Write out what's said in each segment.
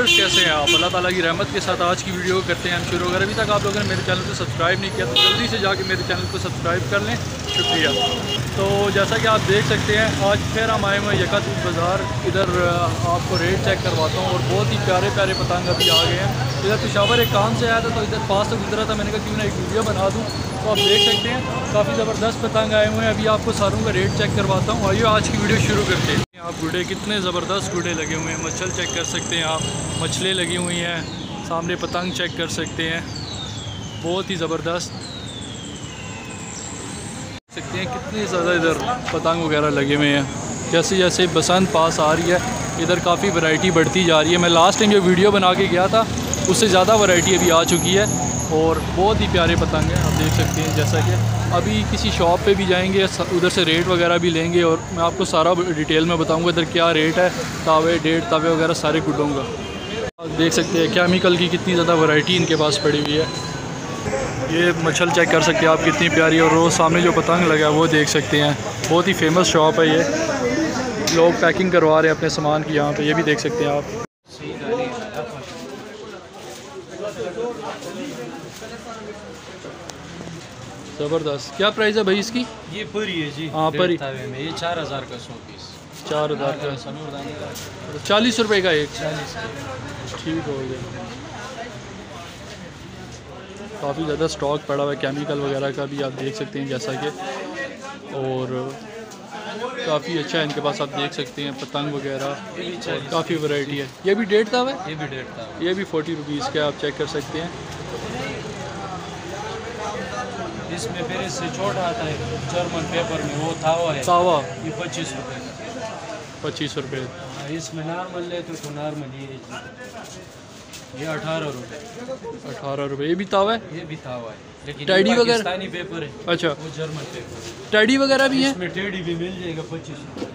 Viewers कैसे हैं आप? अल्लाह ताला की रहमत के साथ आज की वीडियो करते हैं हम शुरू। अगर अभी तक आप लोगों ने मेरे चैनल को सब्सक्राइब नहीं किया तो जल्दी से जाके मेरे चैनल को सब्सक्राइब कर लें, शुक्रिया। तो जैसा कि आप देख सकते हैं आज फिर हम आए हुए हैं यकातूत बाज़ार। इधर आपको रेट चेक करवाता हूँ और बहुत ही प्यारे प्यारे पतंग अभी आ गए हैं। इधर पेशावर एक काम से आया था तो इधर पास से गुजरा था, मैंने कहा क्यों ना एक वीडियो बना दूँ। तो आप देख सकते हैं काफ़ी ज़बरदस्त पतंग आए हुए हैं। अभी आपको सारों का रेट चेक करवाता हूँ। आइए आज की वीडियो शुरू करते हैं। आप गुडे कितने ज़बरदस्त गुडे लगे हुए हैं, मच्छल चेक कर सकते हैं आप, मछली लगी हुई हैं, सामने पतंग चेक कर सकते हैं, बहुत ही ज़बरदस्त सकते हैं कितने ज़्यादा इधर पतंग वगैरह लगे हुए हैं। जैसे जैसे बसंत पास आ रही है इधर काफ़ी वैरायटी बढ़ती जा रही है। मैं लास्ट टाइम जो वीडियो बना के गया था उससे ज़्यादा वैरायटी अभी आ चुकी है और बहुत ही प्यारे पतंग हैं। आप देख सकते हैं जैसा कि अभी किसी शॉप पे भी जाएंगे उधर से रेट वगैरह भी लेंगे और मैं आपको सारा डिटेल में बताऊंगा इधर क्या रेट है, तावे डेट तावे वगैरह सारे गुड्डों का। आप देख सकते हैं केमिकल की कितनी ज़्यादा वैरायटी इनके पास पड़ी हुई है। ये मच्छल चेक कर सकते हैं आप कितनी प्यारी, और रोज़ सामने जो पतंग लगा है वो देख सकते हैं। बहुत ही फेमस शॉप है ये, लोग पैकिंग करवा रहे हैं अपने सामान की यहाँ पर, ये भी देख सकते हैं आप। ज़बरदस्त। क्या प्राइस है भाई इसकी? ये परी है जी। हाँ परी में ये 4000 का 100 पीस। 4000 का 40 रुपये का एक। 40 ठीक हो गया। काफ़ी ज़्यादा स्टॉक पड़ा हुआ है केमिकल वगैरह का भी, आप देख सकते हैं जैसा कि, और काफ़ी अच्छा है इनके पास। आप देख सकते हैं पतंग वगैरह काफ़ी वैरायटी है। ये भी डेढ़ तावा है? ये भी 1.5 तावा। ये भी 40 रुपीज़ का, आप चेक कर सकते हैं। इसमें फिर इससे छोटा आता है जर्मन पेपर में, वो तावा है। तावा ये 25 रुपये का। 25 रुपये। इसमें नॉर्मल ले तो नॉर्मल ये 18 रुपये। 18 रुपये। ये भी तावा है? ये भी तावा है लेकिन टैडी वगैरह पाकिस्तानी पेपर है। अच्छा, वो जर्मन पेपर। टैडी वगैरह भी है? इसमें टेडी भी मिल जाएगा 25 रुपये।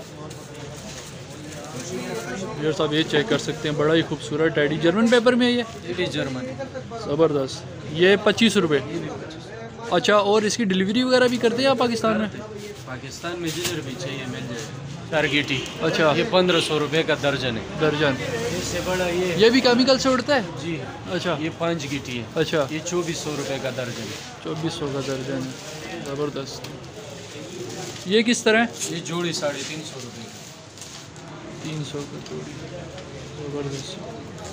यार साहब ये चेक कर सकते हैं, बड़ा ही खूबसूरत टैडी जर्मन पेपर में है ये भी जर्मन है। ज़बरदस्त। ये 25 रुपये। अच्छा, और इसकी डिलीवरी वगैरह भी करते हैं आप पाकिस्तान में? पाकिस्तान में जिधर भी चाहिए मिल जाएगा। टारगेटी। अच्छा, ये 1500 रुपये का दर्जन है। दर्जन। इससे बड़ा ये भी केमिकल से उड़ता है जी। अच्छा, ये 5 गिटी है। अच्छा, ये 2400 रुपये का दर्जन है। 2400 का दर्जन है। ज़बरदस्त। ये किस तरह है? ये जोड़ी 350 रुपये का। 300 का जोड़ी। ज़बरदस्त।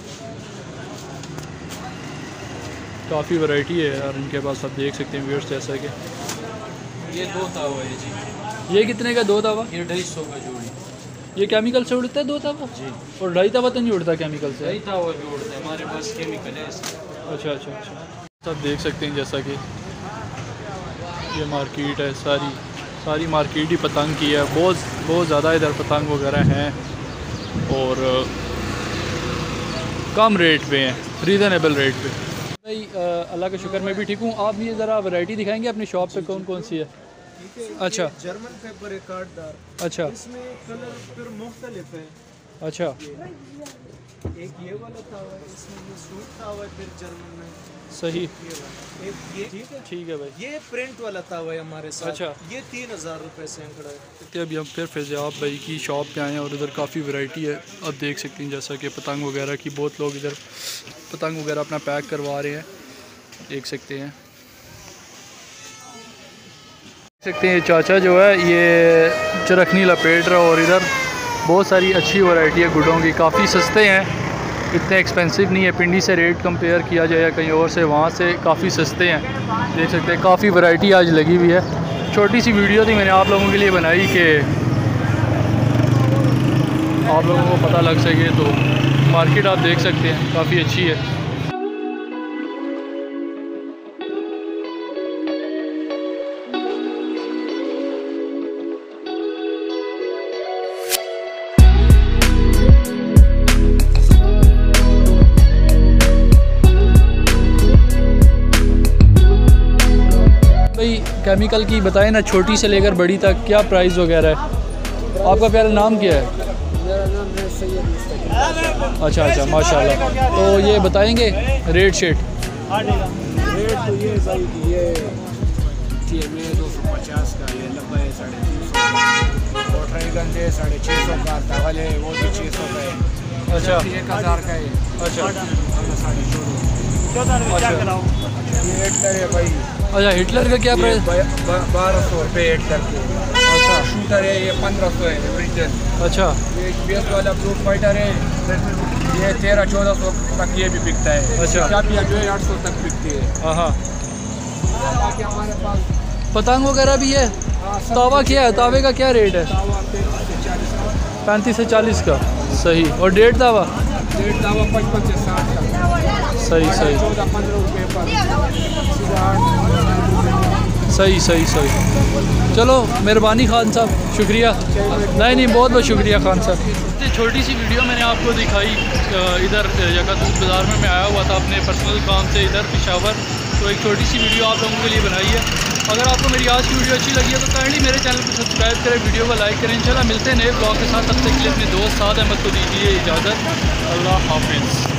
काफ़ी वैरायटी है यार इनके पास, आप देख सकते हैं व्यूअर्स जैसा कि। ये 2 तावा है जी। ये कितने का 2 तावा? ये 250 का जोड़ी। ये केमिकल से उड़ता है 2 तावा जी। और 2.5 तावा तो नहीं उड़ता केमिकल से? 2 तावा भी उड़ता है, हमारे पास केमिकल है इसका। अच्छा अच्छा अच्छा। सब देख सकते हैं जैसा कि ये मार्केट है, सारी मार्केट ही पतंग की है। बहुत ज़्यादा इधर पतंग वगैरह हैं और कम रेट पे हैं, रीज़नेबल रेट पे। भाई अल्लाह का शुक्र मैं भी ठीक हूँ। आप भी ज़रा वैरायटी दिखाएंगे अपनी शॉप पे कौन कौन सी है? अच्छा, जर्मन पेपर है काटदार। अच्छा, इसमें कलर फिर मुख्तलिफ है। अच्छा, एक ये वाला तावा है, इसमें ये सूट तावा है, फिर जर्मन में सही। एक ये ठीक है भाई। ये प्रिंट वाला तावा है हमारे साथ। अच्छा, ये 3000 रुपये से अंकड़ा है। तो अभी हम फिर फैज़ाब भाई की शॉप पे आए हैं और इधर काफ़ी वैरायटी है। आप देख सकते हैं जैसा कि पतंग वगैरह की, बहुत लोग इधर पतंग वगैरह अपना पैक करवा रहे हैं, देख सकते हैं। देख सकते हैं चाचा जो है ये चरखनी लपेट रहा है और इधर बहुत सारी अच्छी वैरायटी है गुडों की, काफ़ी सस्ते हैं, इतने एक्सपेंसिव नहीं है। पिंडी से रेट कंपेयर किया जाए या कहीं और से, वहाँ से काफ़ी सस्ते हैं। देख सकते हैं काफ़ी वैरायटी आज लगी हुई है। छोटी सी वीडियो थी मैंने आप लोगों के लिए बनाई कि आप लोगों को पता लग सके। तो मार्केट आप देख सकते हैं काफ़ी अच्छी है। केमिकल की बताएं ना, छोटी से लेकर बड़ी तक क्या प्राइस वगैरह है? आपका प्यारा नाम क्या है? मेरा नाम है सैयद। अच्छा अच्छा, माशाल्लाह। तो ये बताएंगे रेट शेट? रेट तो ये भाई ये 250 का, ये 90 350 का। गंदे 650 का आता वाले, वो भी 600 का है। अच्छा 1000 का है। अच्छा ये हिटलर है भाई। अच्छा, हिटलर का क्या प्राइस? 1200 रुपये हिटलर के। अच्छा शूटर है ये 1500 है ओरिजिनल। अच्छा ये बेस वाला ब्लू फाइटर है, ये 1300-1400 तक ये भी बिकता है। अच्छा। चाबियाँ जो है 800 तक बिकती है। हाँ, बाकी हमारे पास पतंग वगैरह भी है। तावा क्या है? तावे का क्या रेट है? तावा 35 से 40 का। 35 से 40 का, सही। और डेढ़ तावा? डेढ़ तावा 55 से 60 का। सही सही 14-15 रुपये पर। सही सही सही। चलो मेहरबानी खान साहब, शुक्रिया। नहीं नहीं, बहुत बहुत शुक्रिया खान साहब। इतनी छोटी सी वीडियो मैंने आपको दिखाई। इधर यकातूत बाज़ार में मैं आया हुआ था अपने पर्सनल काम से इधर पेशावर, तो एक छोटी सी वीडियो आप लोगों के लिए बनाई है। अगर आपको मेरी आज की वीडियो अच्छी लगी है तो काइंडली मेरे चैनल को सब्सक्राइब करें, वीडियो को लाइक करें। इंशाल्लाह मिलते हैं नए ब्लॉग के साथ, तब तक के लिए अपने दोस्त साद अहमद को दीजिए इजाज़त। अल्लाह हाफिज़।